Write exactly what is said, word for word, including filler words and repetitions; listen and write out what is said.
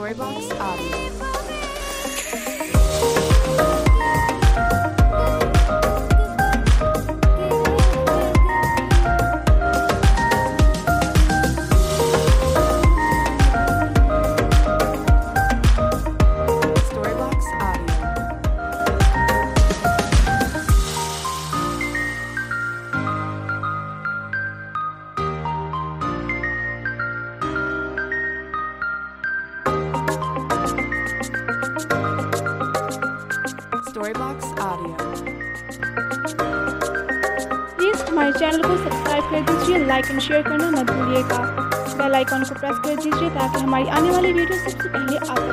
Storybox Audio. Storybox Audio. Please हमारे channel को subscribe कर दीजिए, लाइक एंड शेयर करना मत भूलिएगा। बेल आइकॉन को प्रेस कर दीजिए ताकि हमारी आने वाली वीडियो सबसे पहले आप